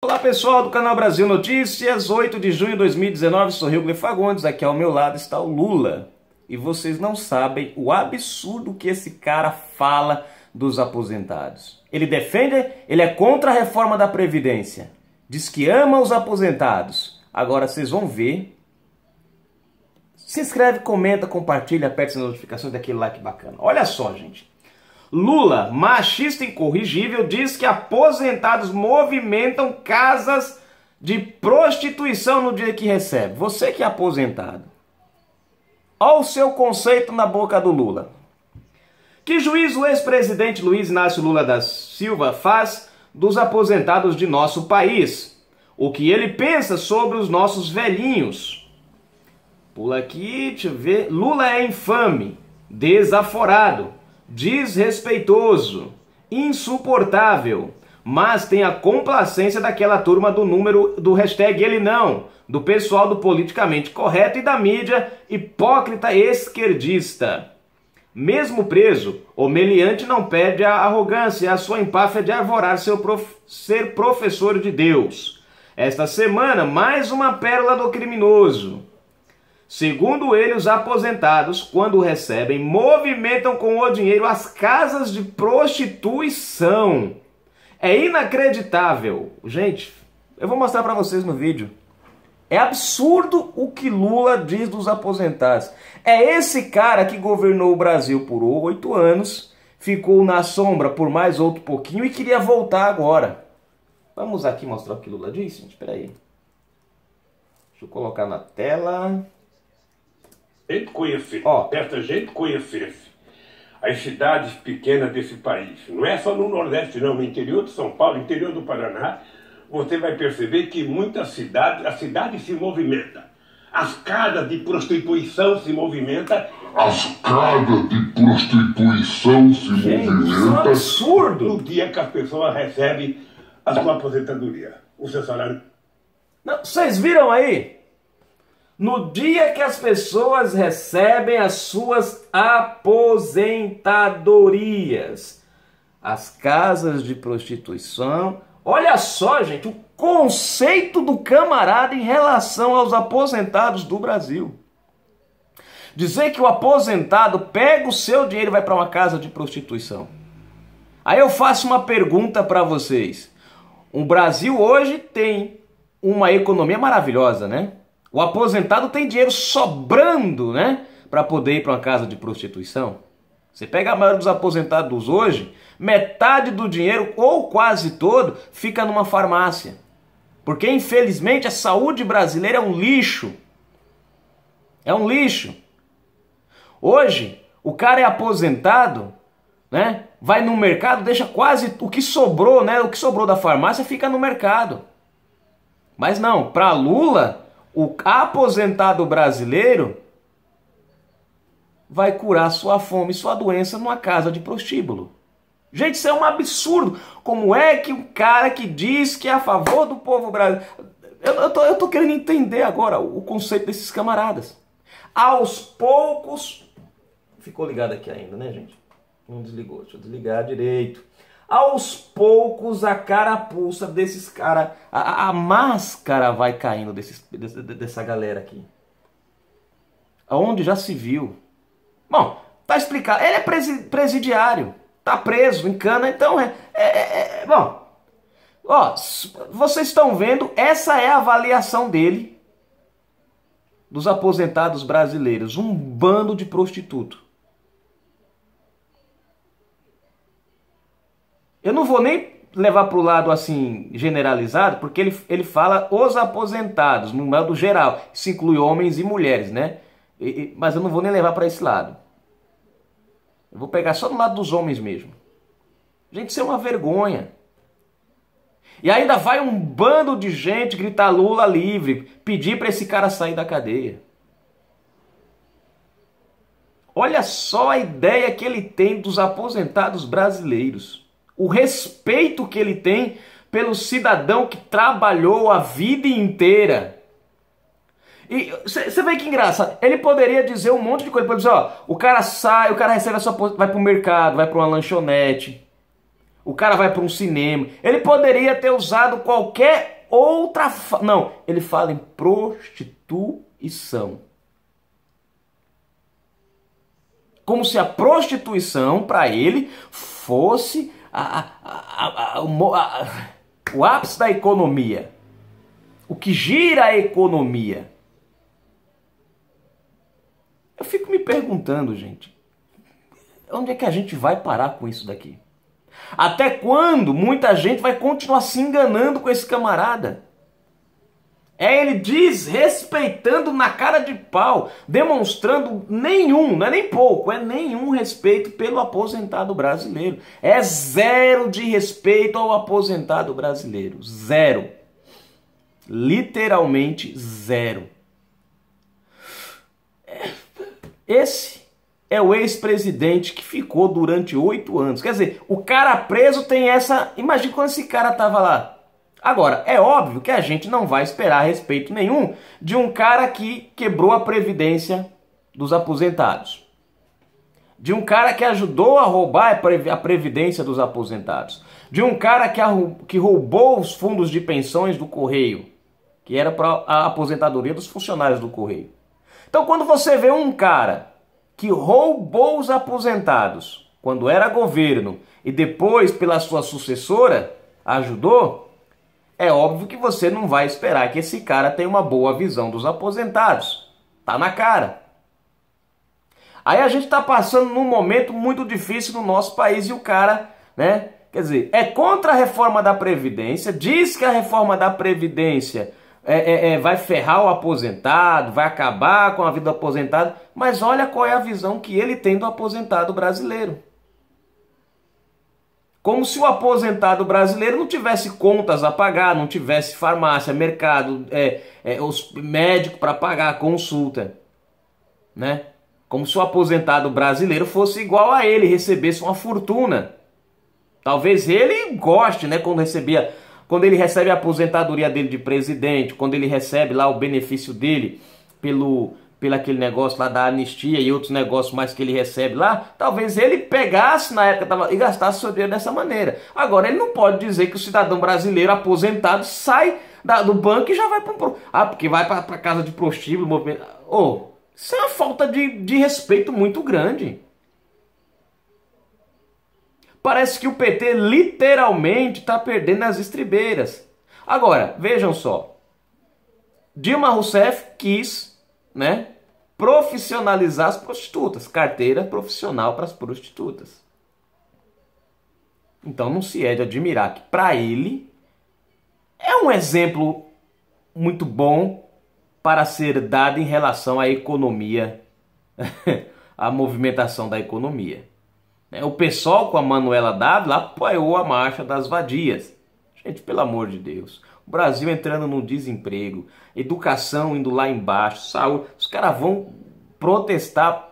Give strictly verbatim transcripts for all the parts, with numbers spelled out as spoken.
Olá pessoal do canal Brasil Notícias, oito de junho de dois mil e dezenove, sou Rio Fagundes, aqui ao meu lado está o Lula. E vocês não sabem o absurdo que esse cara fala dos aposentados. Ele defende, ele é contra a reforma da Previdência, diz que ama os aposentados. Agora vocês vão ver. Se inscreve, comenta, compartilha, aperte as notificações daquele like bacana. Olha só, gente. Lula, machista incorrigível, diz que aposentados movimentam casas de prostituição no dia que recebe. Você que é aposentado. Olha o seu conceito na boca do Lula. Que juízo o ex-presidente Luiz Inácio Lula da Silva faz dos aposentados de nosso país? O que ele pensa sobre os nossos velhinhos? Pula aqui, deixa eu ver. Lula é infame, desaforado, desrespeitoso, insuportável, mas tem a complacência daquela turma do número do hashtag ele não, do pessoal do politicamente correto e da mídia hipócrita esquerdista. Mesmo preso, o meliante não perde a arrogância e a sua empáfia de arvorar seu prof... ser professor de Deus. Esta semana, mais uma pérola do criminoso. Segundo ele, os aposentados, quando recebem, movimentam com o dinheiro as casas de prostituição. É inacreditável. Gente, eu vou mostrar para vocês no vídeo. É absurdo o que Lula diz dos aposentados. É esse cara que governou o Brasil por oito anos, ficou na sombra por mais outro pouquinho e queria voltar agora. Vamos aqui mostrar o que Lula disse, gente. Espera aí. Deixa eu colocar na tela. Gente conhecer, Ó. essa gente conhecesse as cidades pequenas desse país, não é só no Nordeste não, no interior de São Paulo, interior do Paraná, você vai perceber que muitas cidades, a cidade se movimenta, as casas de prostituição se movimentam, As casas de prostituição se Gente, isso é um movimentam. absurdo. no dia que as pessoas recebem a sua aposentadoria, o seu salário. Não, vocês viram aí? No dia que as pessoas recebem as suas aposentadorias, as casas de prostituição. Olha só, gente, o conceito do camarada em relação aos aposentados do Brasil. Dizer que o aposentado pega o seu dinheiro e vai para uma casa de prostituição. Aí eu faço uma pergunta para vocês. O Brasil hoje tem uma economia maravilhosa, né? O aposentado tem dinheiro sobrando, né? Para poder ir para uma casa de prostituição. Você pega a maioria dos aposentados hoje, metade do dinheiro, ou quase todo, fica numa farmácia. Porque, infelizmente, a saúde brasileira é um lixo. É um lixo. Hoje, o cara é aposentado, né? Vai no mercado, deixa quase o que sobrou, né? O que sobrou da farmácia fica no mercado. Mas não, para Lula, o aposentado brasileiro vai curar sua fome e sua doença numa casa de prostíbulo. Gente, isso é um absurdo. Como é que o cara que diz que é a favor do povo brasileiro... Eu, eu, tô, eu tô querendo entender agora o, o conceito desses camaradas. Aos poucos... Ficou ligado aqui ainda, né, gente? Não desligou. Deixa eu desligar direito. Aos poucos a carapuça desses caras, a, a máscara vai caindo desses, dessa, dessa galera aqui. Aonde já se viu. Bom, tá explicado. Ele é presidiário, tá preso em cana, então é... é, é, é bom, ó, vocês estão vendo, essa é a avaliação dele dos aposentados brasileiros. Um bando de prostituto. Eu não vou nem levar para o lado assim generalizado, porque ele, ele fala os aposentados, no modo geral. Isso inclui homens e mulheres, né? E, e, mas eu não vou nem levar para esse lado. Eu vou pegar só do lado dos homens mesmo. Gente, isso é uma vergonha. E ainda vai um bando de gente gritar Lula livre, pedir para esse cara sair da cadeia. Olha só a ideia que ele tem dos aposentados brasileiros. O respeito que ele tem pelo cidadão que trabalhou a vida inteira. E você vê que engraçado. Ele poderia dizer um monte de coisa. Ele pode dizer, ó, o cara sai, o cara recebe a sua... vai para o mercado, vai para uma lanchonete. O cara vai para um cinema. Ele poderia ter usado qualquer outra... Fa... Não, ele fala em prostituição. Como se a prostituição, para ele, fosse a, a, a, a, a, o ápice da economia. O que gira a economia. Eu fico me perguntando, gente, onde é que a gente vai parar com isso daqui? Até quando muita gente vai continuar se enganando com esse camarada? É ele desrespeitando na cara de pau, demonstrando nenhum, não é nem pouco, é nenhum respeito pelo aposentado brasileiro. É zero de respeito ao aposentado brasileiro. Zero. Literalmente zero. Esse é o ex-presidente que ficou durante oito anos. Quer dizer, o cara preso tem essa... Imagina quando esse cara tava lá. Agora, é óbvio que a gente não vai esperar respeito nenhum de um cara que quebrou a previdência dos aposentados. De um cara que ajudou a roubar a previdência dos aposentados. De um cara que roubou os fundos de pensões do Correio, que era para a aposentadoria dos funcionários do Correio. Então, quando você vê um cara que roubou os aposentados quando era governo e depois, pela sua sucessora, ajudou, é óbvio que você não vai esperar que esse cara tenha uma boa visão dos aposentados. Tá na cara. Aí a gente está passando num momento muito difícil no nosso país e o cara, né, quer dizer, é contra a reforma da Previdência, diz que a reforma da Previdência É, é, é, vai ferrar o aposentado, vai acabar com a vida do aposentado, mas olha qual é a visão que ele tem do aposentado brasileiro. Como se o aposentado brasileiro não tivesse contas a pagar, não tivesse farmácia, mercado, é, é, os médico para pagar, consulta, né? Como se o aposentado brasileiro fosse igual a ele, recebesse uma fortuna. Talvez ele goste, né, quando recebia... Quando ele recebe a aposentadoria dele de presidente, quando ele recebe lá o benefício dele pelo, pelo aquele negócio lá da anistia e outros negócios mais que ele recebe lá, talvez ele pegasse na época tava, e gastasse seu dinheiro dessa maneira. Agora, ele não pode dizer que o cidadão brasileiro aposentado sai da, do banco e já vai para um... Ah, porque vai para a casa de prostíbulo, movimento... Oh, isso é uma falta de, de respeito muito grande. Parece que o P T literalmente está perdendo as estribeiras. Agora, vejam só. Dilma Rousseff quis, né, profissionalizar as prostitutas. Carteira profissional para as prostitutas. Então não se é de admirar que para ele é um exemplo muito bom para ser dado em relação à economia, à movimentação da economia. O pessoal com a Manuela Dávila apoiou a marcha das vadias. Gente, pelo amor de Deus. O Brasil entrando no desemprego, educação indo lá embaixo, saúde. Os caras vão protestar.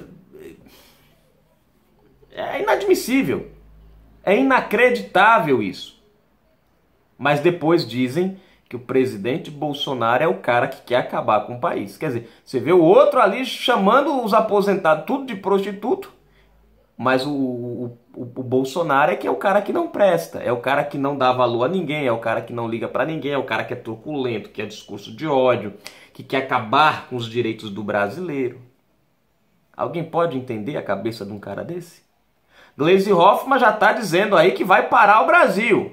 É inadmissível. É inacreditável isso. Mas depois dizem que o presidente Bolsonaro é o cara que quer acabar com o país. Quer dizer, você vê o outro ali chamando os aposentados tudo de prostituto. Mas o, o, o, o Bolsonaro é que é o cara que não presta, é o cara que não dá valor a ninguém, é o cara que não liga pra ninguém, é o cara que é truculento, que é discurso de ódio, que quer acabar com os direitos do brasileiro. Alguém pode entender a cabeça de um cara desse? Gleisi Hoffmann já está dizendo aí que vai parar o Brasil.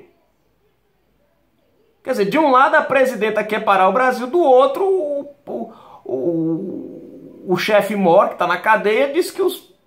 Quer dizer, de um lado a presidenta quer parar o Brasil, do outro o, o, o, o chefe Moro, que está na cadeia, diz que os...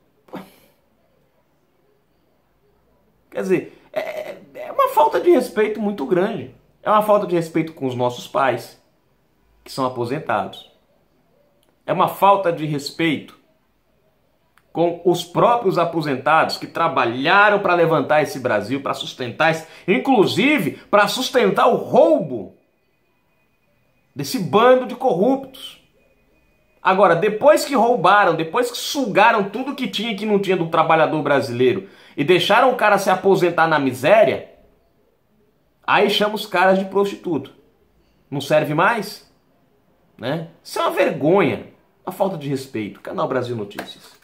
Quer dizer, é, é uma falta de respeito muito grande. É uma falta de respeito com os nossos pais, que são aposentados. É uma falta de respeito com os próprios aposentados que trabalharam para levantar esse Brasil, para sustentar, esse, inclusive para sustentar o roubo desse bando de corruptos. Agora, depois que roubaram, depois que sugaram tudo que tinha e que não tinha do trabalhador brasileiro e deixaram o cara se aposentar na miséria, aí chama os caras de prostituto. Não serve mais? Né? Isso é uma vergonha, uma falta de respeito. Canal Brasil Notícias.